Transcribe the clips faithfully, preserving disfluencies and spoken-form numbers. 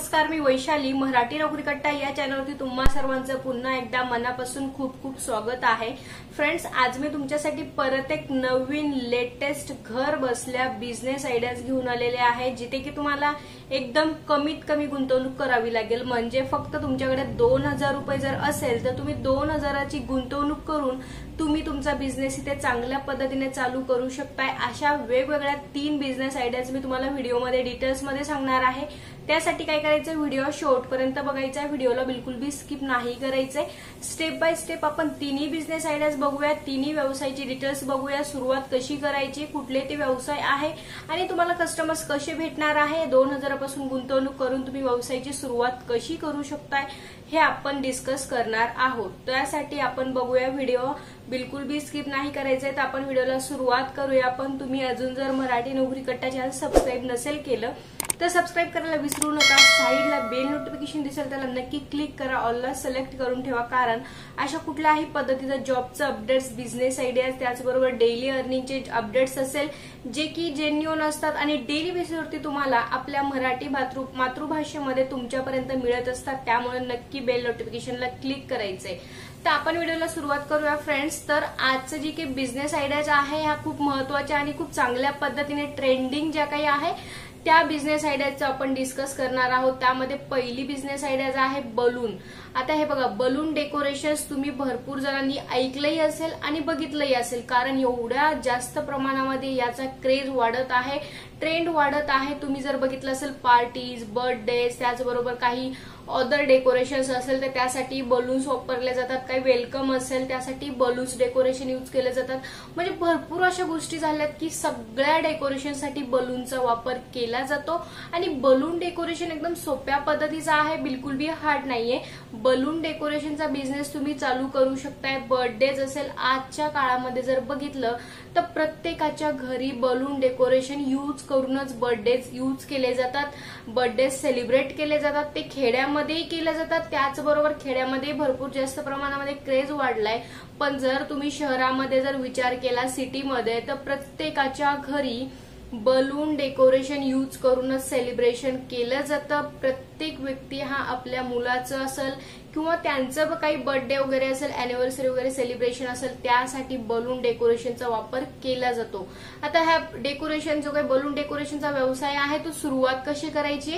नमस्कार, मी वैशाली. मराठी नोकरी कट्टा या चॅनलवरती तुम्हा सर्वांचं पुन्हा एकदा मनापासून खूप खूप स्वागत आहे. फ्रेंड्स, आज मी तुमच्यासाठी परत एक नवीन लेटेस्ट घर बसल्या बिझनेस आयडियाज घेऊन आलेले आहे, जिथे की तुम्हाला एकदम कमीत कमी गुंतवणूक करावी लागेल. म्हणजे फक्त तुमच्याकडे दोन हजार रुपये जर असेल तर तुम्ही दोन हजाराची गुंतवणूक करून तुम्ही तुमचा बिझनेस इथे चांगल्या पद्धतीने चालू करू शकताय. अशा वेगवेगळ्या तीन बिझनेस आयडियाज मी तुम्हाला व्हिडिओमध्ये डिटेल्स मध्ये सांगणार आहे. त्यासाठी काय करायचं, व्हिडिओ शेवटपर्यंत बघायचा आहे. व्हिडिओला बिलकुल बी स्किप नाही करायचंय. स्टेप बाय स्टेप आपण तिन्ही बिझनेस आयडियाज बघूया, तिन्ही व्यवसायाची डिटेल्स बघूया, सुरुवात कशी करायची, कुठले ते व्यवसाय आहे आणि तुम्हाला कस्टमर्स कसे भेटणार आहे, दोन हजारापासून गुंतवणूक करून तुम्ही व्यवसायाची सुरुवात कशी करू शकताय हे आपण डिस्कस करणार आहोत. त्यासाठी आपण बघूया व्हिडिओ, बिलकुल बी स्किप नाही करायचंय. तर आपण व्हिडिओला सुरुवात करूया. पण तुम्ही अजून जर मराठी नोकरी कट्टा चॅनल सबस्क्राईब नसेल केलं तर सबस्क्राईब करायला विसरू नका. साईडला बेल नोटिफिकेशन दिसेल त्याला नक्की क्लिक करा, ऑलला सिलेक्ट करून ठेवा. कारण अशा कुठल्याही पद्धतीचा जॉबचं अपडेट्स, बिझनेस आयडियाज, त्याचबरोबर डेली अर्निंगचे अपडेट्स असेल जे की जेन्युइन असतात आणि डेली बेसिसवरती तुम्हाला आपल्या मराठी मातृभाषेमध्ये तुमच्यापर्यंत मिळत असतात. त्यामुळे नक्की बेल नोटिफिकेशनला क्लिक करायचंय. तर आपण व्हिडिओला सुरुवात करूया फ्रेंड्स. तर आजचं जी काही बिझनेस आयडियाज आहे ह्या खूप महत्वाच्या आणि खूप चांगल्या पद्धतीने ट्रेंडिंग ज्या काही आहे त्या बिझनेस आयडियाचं आपण डिस्कस करणार आहोत. त्यामध्ये पहिली बिझनेस आयडिया आहे बलून. आता हे बघा, बलून डेकोरेशन्स तुम्ही भरपूर जणांनी ऐकलंही असेल आणि बघितलंही असेल, कारण एवढ्या जास्त प्रमाणामध्ये याचा क्रेज वाढत आहे, ट्रेंड वाढत आहे. तुम्ही जर बघितलं असेल पार्टीज, बर्थडेज, त्याचबरोबर काही अदर डेकोरेशन्स असेल तर त्यासाठी बलून्स वापरले जातात. काही वेलकम असेल त्यासाठी बलून्स डेकोरेशन यूज केले जातात. म्हणजे भरपूर अशा गोष्टी झाल्यात की सगळ्या डेकोरेशनसाठी बलूनचा वापर केला जातो आणि बलून डेकोरेशन एकदम सोप्या पद्धतीचा आहे, बिलकुल बी हार्ड नाहीये. बलून डेकोरेशनचा बिझनेस तुम्ही चालू करू शकताय. बर्थडेज असेल, आजच्या काळामध्ये जर बघितलं तर प्रत्येकाच्या घरी बलून डेकोरेशन यूज करूनच बर्थडेज यूज केले जातात, बर्थडे सेलिब्रेट केले जातात. ते खेड्यामध्येही केले जातात. त्याचबरोबर खेड्यामध्ये भरपूर जास्त प्रमाणामध्ये क्रेज वाढलाय. पण जर तुम्ही शहरामध्ये जर विचार केला, सिटीमध्ये, तर प्रत्येकाच्या घरी बलून डेकोरेशन यूज करूनच सेलिब्रेशन केलं जातं. प्रत्येक व्यक्ती हा आपल्या मुलाचं असेल किंवा त्यांचं काही बर्थडे वगैरे असेल, अॅनिव्हर्सरी वगैरे सेलिब्रेशन असेल, त्यासाठी बलून डेकोरेशनचा वापर केला जातो. आता ह्या डेकोरेशन जो काही बलून डेकोरेशनचा व्यवसाय आहे तो सुरुवात कशी करायची,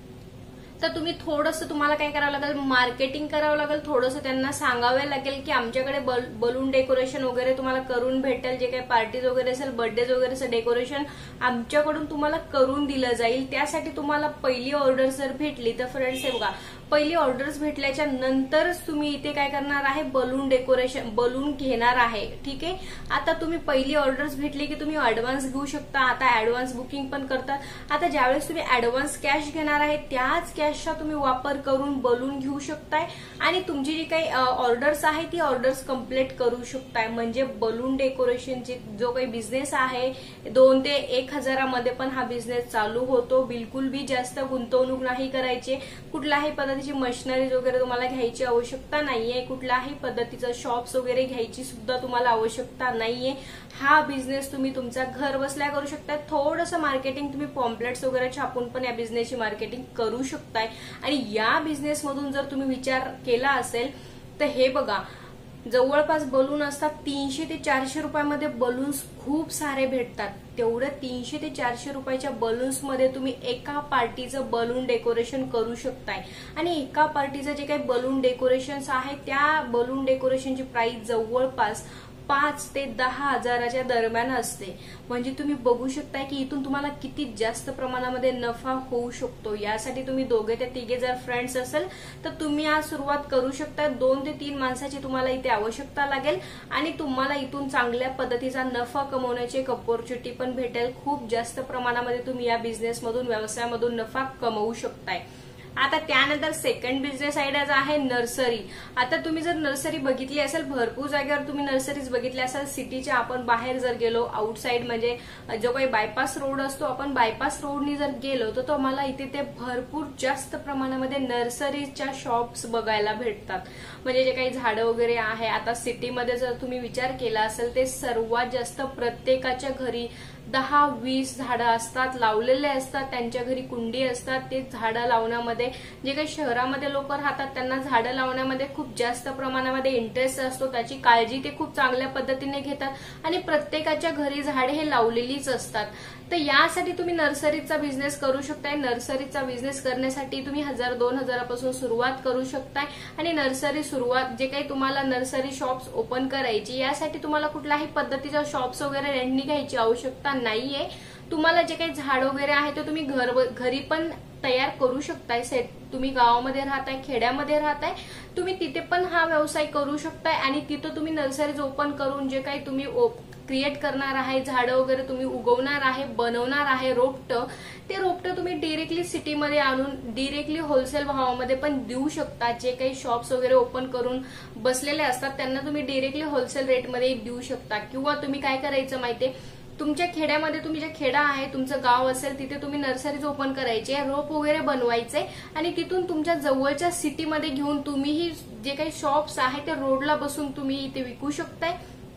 तर तुम्ही थोडंसं तुम्हाला काय करावं लागेल, मार्केटिंग करावं लागेल. थोडंसं त्यांना सांगावे लागेल की आमच्याकडे बलून डेकोरेशन वगैरे तुम्हाला करून भेटेल. जे काही पार्टीज वगैरे असेल, बर्थडेज वगैरे डेकोरेशन आमच्याकडून तुम्हाला करून दिलं जाईल. त्यासाठी तुम्हाला पहिली ऑर्डर जर भेटली तर फ्रेंड्स हे बघा, पहिली ऑर्डर्स भेटल्याच्या नंतरच तुम्ही इथे काय करणार आहे, बलून डेकोरेशन बलून घेणार आहे. ठीक आहे. आता तुम्ही पहिली ऑर्डर्स भेटली की तुम्ही ऍडव्हान्स घेऊ शकता. आता ऍडव्हान्स बुकिंग पण करतात. आता ज्यावेळेस तुम्ही ऍडव्हान्स कॅश घेणार आहे त्याच कॅशचा तुम्ही वापर करून बलून घेऊ शकताय आणि तुमची जी काही ऑर्डर्स आहे ती ऑर्डर्स कम्प्लीट करू शकताय. म्हणजे बलून डेकोरेशनची जो काही बिझनेस आहे दोन ते एक हजारामध्ये पण हा बिझनेस चालू होतो. बिलकुल बी जास्त गुंतवणूक नाही करायची. कुठल्याही पद्धती मशिनरीज वगैरे तुम्हाला घ्यायची आवश्यकता नाहीये. कुठल्याही पद्धतीचं शॉप्स वगैरे घ्यायची सुद्धा तुम्हाला आवश्यकता नाहीये. हा बिझनेस तुम्ही तुमचा घर बसल्या करू शकता. थोडंसं मार्केटिंग तुम्ही पॉम्पलेट्स वगैरे छापून पण या बिझनेसची मार्केटिंग करू शकताय. आणि या बिझनेस मधून जर तुम्ही विचार केला असेल तर हे बघा, जवळपास बलून असतात तीनशे ते चारशे रुपयामध्ये बलून्स खूप सारे भेटतात. तेवढं तीनशे ते चारशे रुपयाच्या बलून्स मध्ये तुम्ही एका पार्टीचं बलून डेकोरेशन करू शकताय. आणि एका पार्टीचं जे काही बलून डेकोरेशन्स आहे त्या बलून डेकोरेशनची प्राइस जवळपास पाच ते दहा हजाराच्या दरम्यान असते. म्हणजे तुम्ही बघू शकताय की इथून तुम्हाला किती जास्त प्रमाणामध्ये नफा होऊ शकतो. यासाठी तुम्ही दोघे ते तिघे जर फ्रेंड्स असेल तर तुम्ही आज सुरुवात करू शकता. दोन ते तीन माणसाची तुम्हाला इथे आवश्यकता लागेल आणि तुम्हाला इथून चांगल्या पद्धतीचा नफा कमवण्याची एक ऑपॉर्च्युनिटी पण भेटेल. खूप जास्त प्रमाणामध्ये तुम्ही या बिझनेसमधून, व्यवसायामधून नफा कमवू शकताय. आता त्यानंतर सेकंड बिझनेस आयडिया आहे नर्सरी. आता तुम्ही जर नर्सरी बघितली असेल, भरपूर जागेवर तुम्ही नर्सरीज बघितल्या असेल. सिटीच्या आपण बाहेर जर गेलो, आउटसाइड म्हणजे जो काही बायपास रोड असतो, आपण बायपास रोडनी जर गेलो तर तुम्हाला इथे ते भरपूर जास्त प्रमाणामध्ये नर्सरीच्या शॉप्स बघायला भेटतात. म्हणजे जे काही झाडं वगैरे आहे, आता सिटीमध्ये जर तुम्ही विचार केला असेल ते सर्वात जास्त प्रत्येकाच्या घरी दहा वीस झाडं असतात, लावलेले असतात, त्यांच्या घरी कुंडी असतात. ते झाडं लावण्यामध्ये, जे काही शहरामध्ये लोक राहतात त्यांना झाडं लावण्यामध्ये खूप जास्त प्रमाणामध्ये इंटरेस्ट असतो, त्याची काळजी ते खूप चांगल्या पद्धतीने घेतात आणि प्रत्येकाच्या घरी झाडे हे लावलेलीच असतात. तर यासाठी तुम्ही नर्सरीचा बिझनेस करू शकताय. नर्सरीचा बिझनेस करण्यासाठी तुम्ही हजार दोन हजारापासून सुरुवात करू शकताय आणि नर्सरी सुरुवात जे काही तुम्हाला नर्सरी शॉप्स ओपन करायची, यासाठी तुम्हाला कुठल्याही पद्धतीच्या शॉप्स वगैरे रेंटनी घ्यायची आवश्यकता नाहीये. तुम्हाला जे काही झाड वगैरे आहे ते तुम्ही घर घरी पण तयार करू शकताय. सेट तुम्ही गावामध्ये राहताय, खेड्यामध्ये राहताय, तुम्ही तिथे पण हा व्यवसाय करू शकताय आणि तिथं तुम्ही नर्सरीज ओपन करून जे काही तुम्ही क्रिएट करणार आहे, झाडं वगैरे तुम्ही उगवणार आहे, बनवणार आहे रोपटं, ते रोपटं तुम्ही डिरेक्टली सिटीमध्ये आणून डिरेक्टली होलसेल भावामध्ये पण देऊ शकता. जे काही शॉप्स वगैरे ओपन करून बसलेले असतात त्यांना तुम्ही डिरेक्टली होलसेल रेटमध्ये देऊ शकता. किंवा तुम्ही काय करायचं माहितीये, तुमच्या खेड्यामध्ये, तुम्ही जे खेडा आहे, तुमचं गाव असेल, तिथे तुम्ही नर्सरीज ओपन करायचे, रोप वगैरे बनवायचे आणि तिथून तुमच्या जवळच्या सिटीमध्ये घेऊन तुम्हीही जे काही शॉप्स आहे ते रोडला बसून तुम्ही इथे विकू शकताय.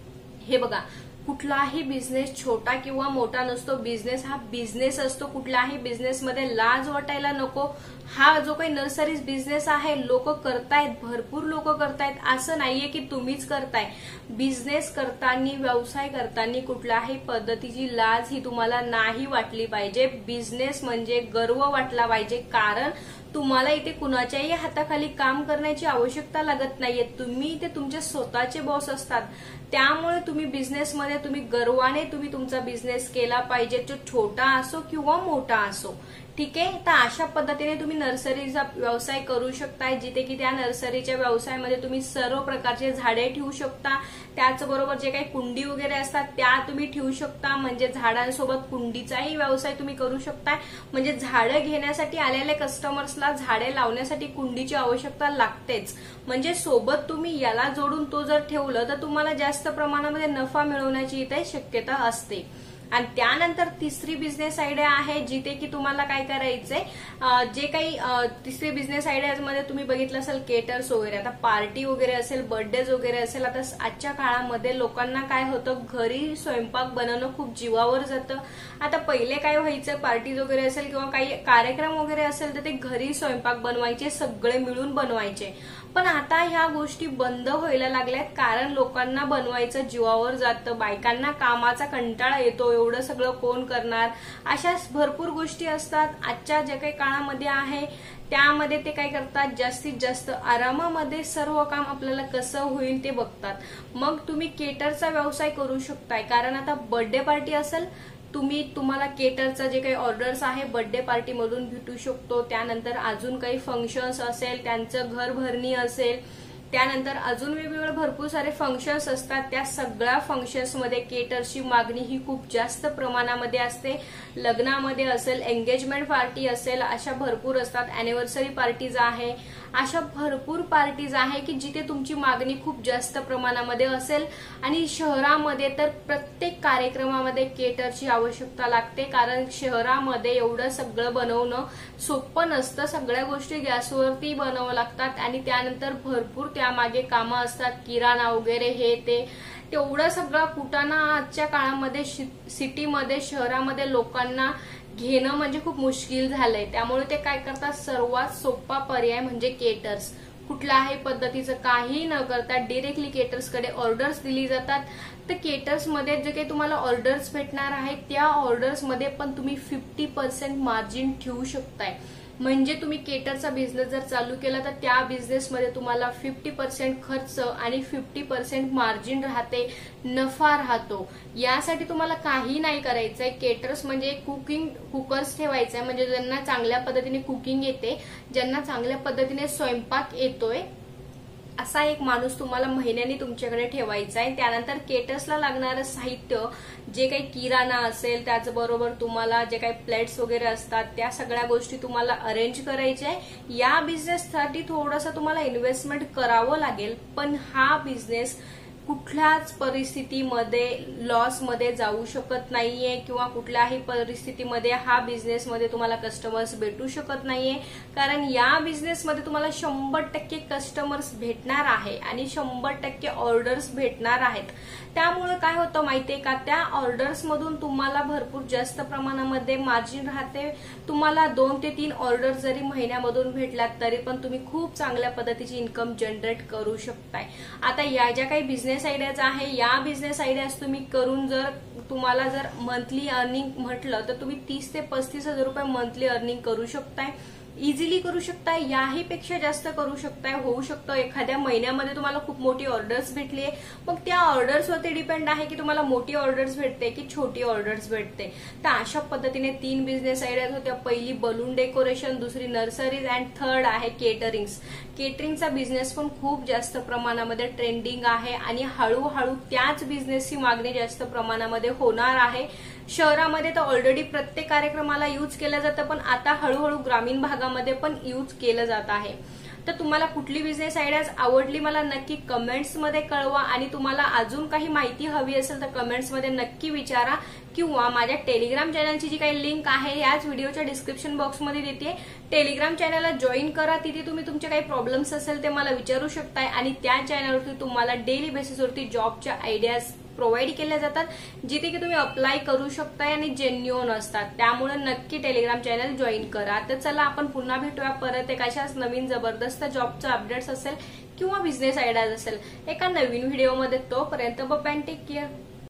हे बघा, कुठलाही बिझनेस छोटा किंवा मोठा नसतो. बिझनेस हा बिझनेस असतो. कुठल्याही बिझनेसमध्ये लाज वाटायला नको. हा जो काही नर्सरीज बिझनेस आहे लोक करतायत, भरपूर लोक करतायत, असं नाहीये की तुम्हीच करताय. बिझनेस करताना, व्यवसाय करताना कुठल्याही पद्धतीची लाज ही तुम्हाला नाही वाटली पाहिजे. बिझनेस म्हणजे गर्व वाटला पाहिजे, कारण तुम्हाला इथे कुणाच्याही हाताखाली काम करण्याची आवश्यकता लागत नाहीये. तुम्ही इथे तुमचे स्वतःचे बॉस असतात. त्यामुळे तुम्ही बिझनेसमध्ये तुम्ही गर्वाने तुम्ही तुमचा बिझनेस केला पाहिजे, तो छोटा असो किंवा मोठा असो. ठीक आहे. तर अशा पद्धतीने तुम्ही नर्सरीचा व्यवसाय करू शकताय, जिथे की त्या नर्सरीच्या व्यवसायामध्ये तुम्ही सर्व प्रकारचे झाडे ठेवू शकता. त्याचबरोबर जे काही कुंडी वगैरे असतात त्या तुम्ही ठेवू शकता. म्हणजे झाडांसोबत कुंडीचाही व्यवसाय तुम्ही करू शकताय. म्हणजे झाडं घेण्यासाठी आलेल्या कस्टमर्सला झाडे लावण्यासाठी कुंडीची आवश्यकता लागतेच. म्हणजे सोबत तुम्ही याला जोडून तो जर ठेवलं तर तुम्हाला जास्त प्रमाणामध्ये नफा मिळवण्याची इथे शक्यता असते. आणि त्यानंतर तिसरी बिझनेस आयडिया आहे, जिथे की तुम्हाला काय करायचंय, जे काही तिसरी बिझनेस आयडियामध्ये तुम्ही बघितलं असेल केटर्स वगैरे. आता पार्टी वगैरे असेल, बर्थडेज वगैरे असेल, आता आजच्या काळामध्ये लोकांना काय होतं, घरी स्वयंपाक बनवणं खूप जीवावर जातं. आता पहिले काय व्हायचं, पार्टीज वगैरे असेल किंवा काही कार्यक्रम वगैरे असेल तर ते घरी स्वयंपाक बनवायचे, सगळे मिळून बनवायचे. पण आता ह्या गोष्टी बंद व्हायला लागल्यात, कारण लोकांना बनवायचं जीवावर जातं, बायकांना कामाचा कंटाळा येतो, एवढं सगळं कोण करणार, अशा भरपूर गोष्टी असतात. आजच्या ज्या काही काळामध्ये आहे त्यामध्ये ते काय करतात, जास्तीत जास्त आरामामध्ये सर्व काम आपल्याला कसं होईल ते बघतात. मग तुम्ही केटरचा व्यवसाय करू शकताय, कारण आता बर्थडे पार्टी असेल, तुम्ही तुम्हाला केटरचा जे काही ऑर्डर्स आहे बर्थडे पार्टी मधून भेटू शकतो. त्यानंतर अजून काही फंक्शन्स असेल, त्यांचं घर भरणी असेल, त्यानंतर अजून वेगवेगळे भरपूर सारे फंक्शन्स असतात. त्या सगळ्या फंक्शन्समध्ये केटरची मागणी ही खूप जास्त प्रमाणामध्ये असते. लग्नामध्ये असेल, एंगेजमेंट पार्टी असेल, अशा भरपूर असतात. अॅनिव्हर्सरी पार्टीज आहे, अशा भरपूर पार्टीज आहे की जिथे तुमची मागणी खूप जास्त प्रमाणामध्ये असेल. आणि शहरामध्ये तर प्रत्येक कार्यक्रमामध्ये केटरची आवश्यकता लागते, कारण शहरामध्ये एवढं सगळं बनवणं सोपं नसतं. सगळ्या गोष्टी गॅसवरती बनवावं लागतात आणि त्यानंतर भरपूर त्यामागे कामं असतात, किराणा वगैरे हे ते. तेवढं सगळं कुटाणा आजच्या काळामध्ये सिटीमध्ये, शहरामध्ये लोकांना घेणं म्हणजे खूप मुश्किल झालंय. त्यामुळे ते काय करतात, सर्वात सोपा पर्याय म्हणजे केटर्स. कुठल्याही पद्धतीचं काही न करता डिरेक्टली केटर्सकडे ऑर्डर्स दिली जातात. तर केटर्समध्ये जे काही तुम्हाला ऑर्डर्स भेटणार आहेत त्या ऑर्डर्समध्ये पण तुम्ही फिफ्टी पर्सेंट मार्जिन ठेवू शकताय. म्हणजे तुम्ही केटरचा बिझनेस जर चालू केला तर त्या बिझनेसमध्ये तुम्हाला फिफ्टी पर्सेंट खर्च आणि फिफ्टी पर्सेंट मार्जिन राहते, नफा राहतो. यासाठी तुम्हाला काही नाही करायचंय. केटर्स म्हणजे कुकिंग कुकर्स ठेवायचंय, म्हणजे ज्यांना चांगल्या पद्धतीने कुकिंग येते, ज्यांना चांगल्या पद्धतीने स्वयंपाक येतोय, असा एक माणूस तुम्हाला महिन्यानी तुमच्याकडे ठेवायचा आहे. त्यानंतर केटर्सला लागणारं साहित्य, जे काही किराणा असेल, त्याचबरोबर तुम्हाला जे काही प्लेट्स वगैरे असतात, त्या सगळ्या गोष्टी तुम्हाला अरेंज करायच्या आहे. या बिझनेससाठी थोडंसं तुम्हाला इन्व्हेस्टमेंट करावं लागेल, पण हा बिझनेस कुठल्याच परिस्थितीमध्ये लॉस मध्ये जाऊ शकत नाहीये किंवा कुठल्याही परिस्थितीमध्ये हा बिझनेस मध्ये तुम्हाला कस्टमर्स भेटू शकत नाहीये, कारण या बिझनेस मध्ये तुम्हाला शंभर टक्के कस्टमर्स भेटणार आहे आणि शंभर टक्के ऑर्डर्स भेटणार आहेत। त्यामुळे काय होतं माहितीये का, त्या ऑर्डर्स मधून तुम्हाला भरपूर जास्त प्रमाणामध्ये मार्जिन राहते। तुम्हाला दोन ते तीन ऑर्डर जरी महिन्यामधून भेटल्यात तरी पण तुम्ही खूप चांगल्या पद्धतीची इन्कम जनरेट करू शकताय। आता या ज्या काही बिझनेस आयडियाज आहे, या बिझनेस आयडियाज तुम्ही करून जर तुम्हाला जर मंथली अर्निंग म्हटलं तर तुम्ही तीस ते पस्तीस हजार रुपये मंथली अर्निंग करू शकताय, इझिली करू शकताय, याही पेक्षा जास्त करू शकताय। होऊ शकतं एखाद्या महिन्यामध्ये तुम्हाला खूप मोठी ऑर्डर्स भेटली, मग त्या ऑर्डर्सवरती डिपेंड आहे की तुम्हाला मोठी ऑर्डर्स भेटते की छोटी ऑर्डर्स भेटते। तर अशा पद्धतीने तीन बिझनेस आयडियाज होत्या, पहिली बलून डेकोरेशन, दुसरी नर्सरीज अँड थर्ड आहे केटरिंग्स। केटरिंगचा बिझनेस पण खूप जास्त प्रमाणामध्ये ट्रेंडिंग आहे आणि हळूहळू त्याच बिझनेसची मागणी जास्त प्रमाणामध्ये होणार आहे। शहरामध्ये तर ऑलरेडी प्रत्येक कार्यक्रमाला यूज केलं जातं, पण आता हळूहळू ग्रामीण भागामध्ये पण यूज केलं जात आहे। तर तुम्हाला कुठली बिझनेस आयडियाज आवडली मला नक्की कमेंट्स मध्ये कळवा, आणि तुम्हाला अजून काही माहिती हवी असेल तर कमेंट्स मध्ये नक्की विचारा, किंवा माझ्या टेलिग्राम चॅनलची जी काही लिंक आहे याच व्हिडिओच्या डिस्क्रिप्शन बॉक्समध्ये देते, टेलिग्राम चॅनलला जॉईन करा। तिथे तुम्ही तुमचे काही प्रॉब्लेम्स असेल ते मला विचारू शकताय, आणि त्या चॅनलवरती तुम्हाला डेली बेसिसवरती जॉबच्या आयडियाज प्रोव्हाइड केल्या जातात, जिथे की तुम्ही अप्लाय करू शकताय आणि जेन्युइन असतात। त्यामुळे नक्की टेलिग्राम चॅनल जॉईन करा। तर चला आपण पुन्हा भेटूया परत एक अशाच नवीन जबरदस्त जॉबचा अपडेट्स असेल किंवा बिझनेस आयडियाज असेल एका नवीन व्हिडिओमध्ये। तोपर्यंत बाय, टेक केअर।